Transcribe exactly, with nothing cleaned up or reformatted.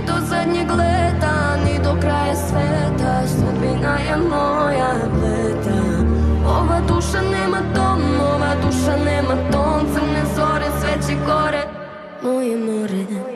do zadnjeg leta, ni do kraja sveta. Sudbina je moja pleta. Ova duša nema dom, ova duša nema ton. Crne zore, sve će gore, moje more.